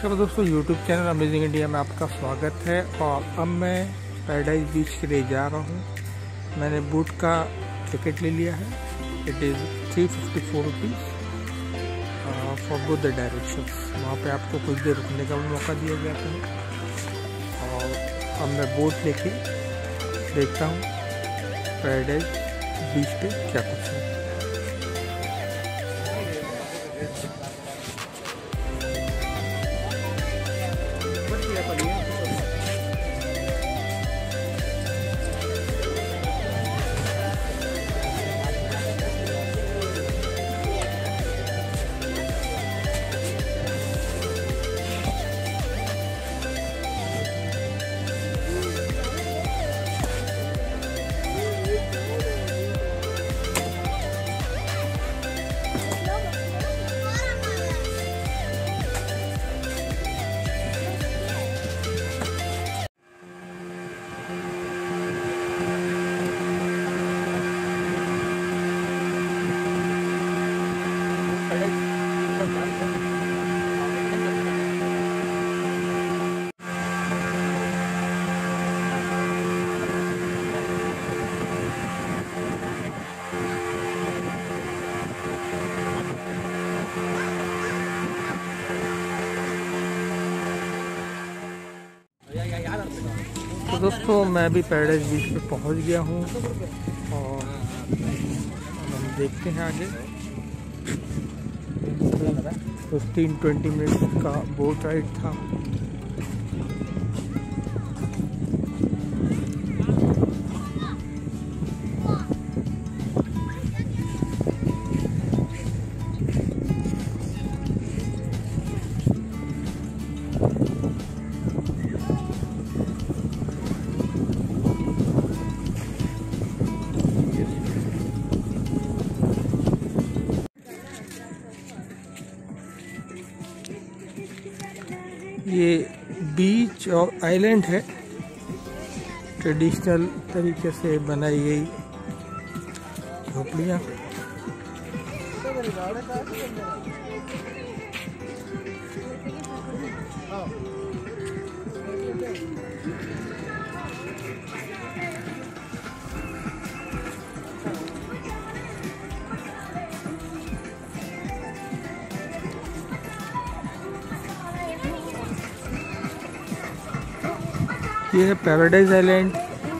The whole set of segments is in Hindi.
नमस्कार दोस्तों, YouTube चैनल अमेजिंग इंडिया में आपका स्वागत है। और अब मैं पैराडाइज बीच के लिए जा रहा हूँ। मैंने बोट का टिकट ले लिया है। It is 354 rupees for both the directions. वहाँ पे आपको कुछ देर रुकने का भी मौका दिया गया था। और अब मैं बोट लेके देखता हूँ पैराडाइज बीच पे क्या कुछ है। तो दोस्तों, मैं भी पैराडाइज बीच पे पहुंच गया हूं और हम देखते हैं आगे। 15-20 मिनट का बोट राइड था। ये बीच और आइलैंड है, ट्रेडिशनल तरीके से बनाई गई झोपड़ियाँ। ये है पैराडाइज आइलैंड।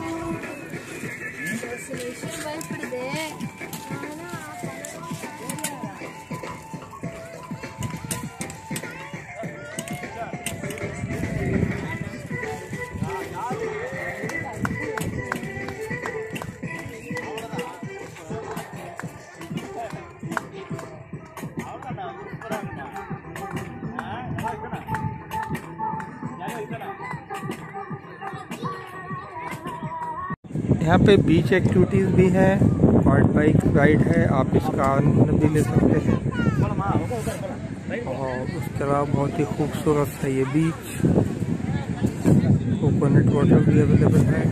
यहाँ पे बीच एक्टिविटीज़ भी हैं, हॉट बाइक राइड है, आप इसका आनंद भी ले सकते हैं। और उसके अलावा बहुत ही खूबसूरत है ये बीच। कोकोनट वाटर भी अवेलेबल है।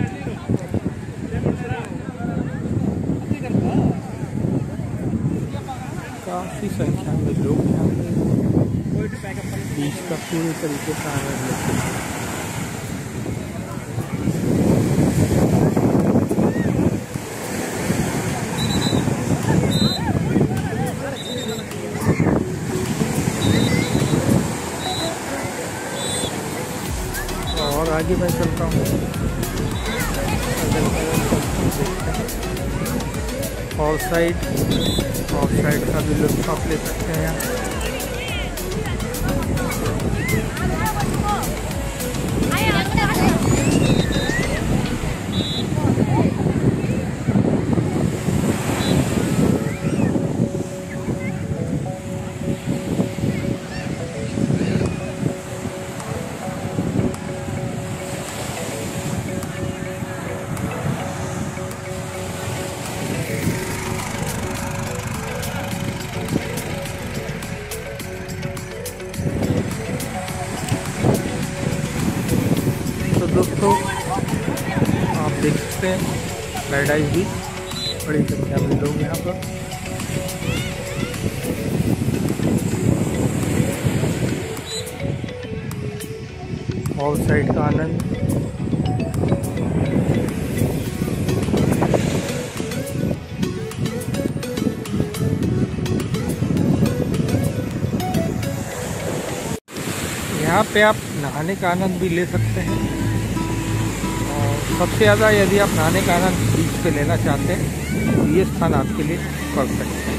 काफ़ी संख्या में लोग यहाँ पे बीच का पूरी तरीके से आनंद लेते हैं। और आगे मैं चलता हूँ। और साइड का भी लुत्फ आप ले सकते हैं यहाँ। दोस्तों, आप देख सकते हैं पैराडाइज बीच, बड़ी संख्या में लोग यहाँ पर। ऑल साइड का आनंद। यहाँ पे आप नहाने का आनंद भी ले सकते हैं, और सबसे ज़्यादा यदि आप नहाने का आनंद बीच पे लेना चाहते हैं तो ये स्थान आपके लिए परफेक्ट है।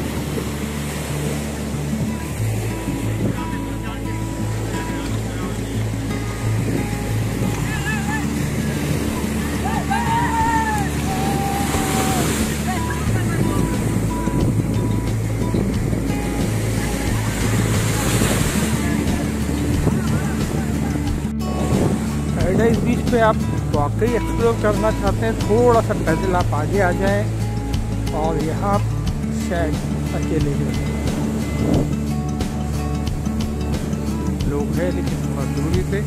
पैराडाइज बीच पे आप वाकई एक्सप्लोर करना चाहते हैं, थोड़ा सा पैदल आप आगे आ जाएं और यहाँ आप शायद अकेले ही लोग हैं, लेकिन बहुत दूरी पे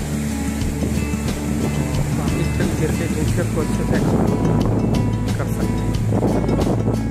काफ़ी तरीके से नेचर को अच्छे से एक्सप्लोर कर सकते हैं।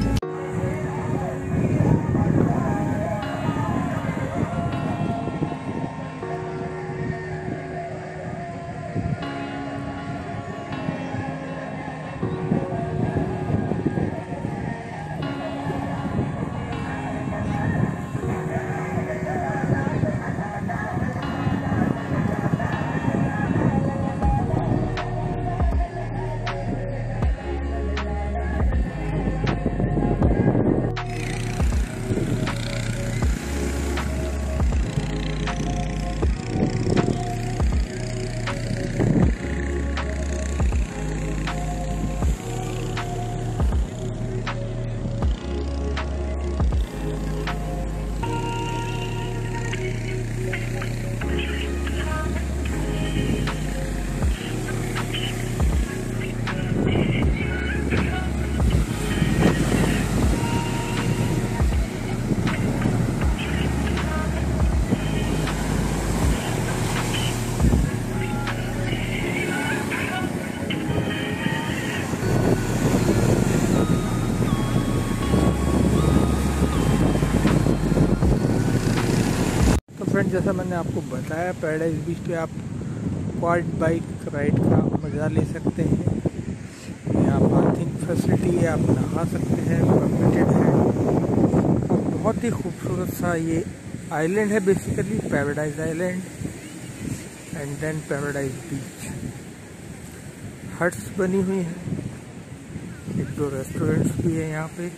फ्रेंड, जैसा मैंने आपको बताया, पैराडाइज बीच पे आप क्वाड बाइक राइड का मज़ा ले सकते हैं। यहाँ पार्किंग फैसिलिटी है, आप नहा सकते हैं, परमिटेड है। और बहुत ही खूबसूरत सा ये आइलैंड है, basically paradise island and then paradise beach. Huts बनी हुई हैं, एक दो रेस्टोरेंट्स भी है यहाँ पे,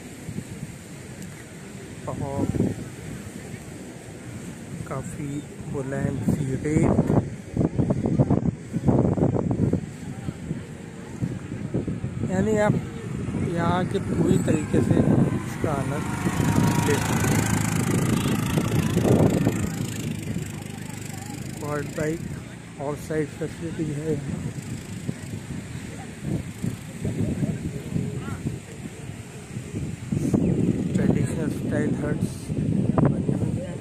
और काफ़ी मुलायम सी रेत। यानी आप यहाँ के पूरी तरीके से इसका आनंद ले सकते हैं। क्वाड बाइक और साइड फैसिलिटी है यहाँ। ट्रेडिशनल स्टाइल हट्स बनी हुई है।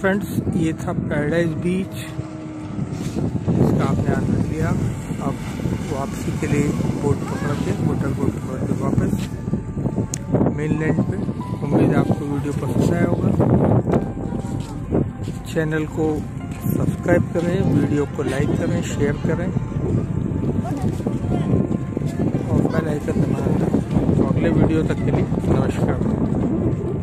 फ्रेंड्स, ये था पैराडाइज बीच, इसका आपने आनंद लिया। अब वापसी के लिए बोट पकड़ के, मोटर बोट पकड़ के वापस मेनलैंड पे। उम्मीद है आपको वीडियो पसंद आया होगा। चैनल को सब्सक्राइब करें, वीडियो को लाइक करें, शेयर करें और बेल आइकन दबाना। तो अगले वीडियो तक के लिए नमस्कार।